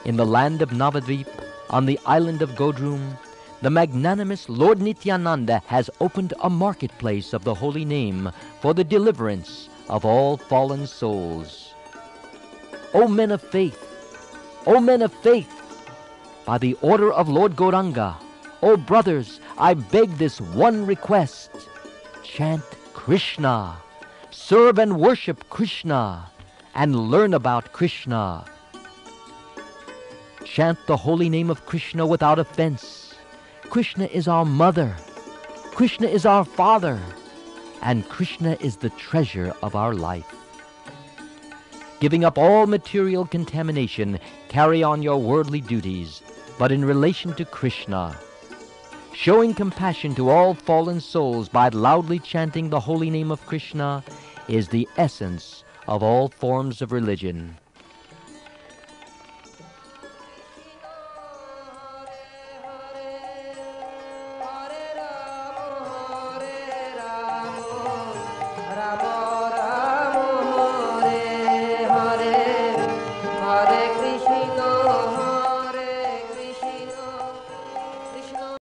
In the land of Navadvip, on the island of Godrum, the magnanimous Lord Nityananda has opened a marketplace of the holy name for the deliverance of all fallen souls. O men of faith! O men of faith! By the order of Lord Gauranga, O brothers, I beg this one request. Chant Krishna, serve and worship Krishna, and learn about Krishna. Chant the holy name of Krishna without offense. Krishna is our mother. Krishna is our father. And Krishna is the treasure of our life. Giving up all material contamination, carry on your worldly duties, but in relation to Krishna. Showing compassion to all fallen souls by loudly chanting the holy name of Krishna is the essence of all forms of religion.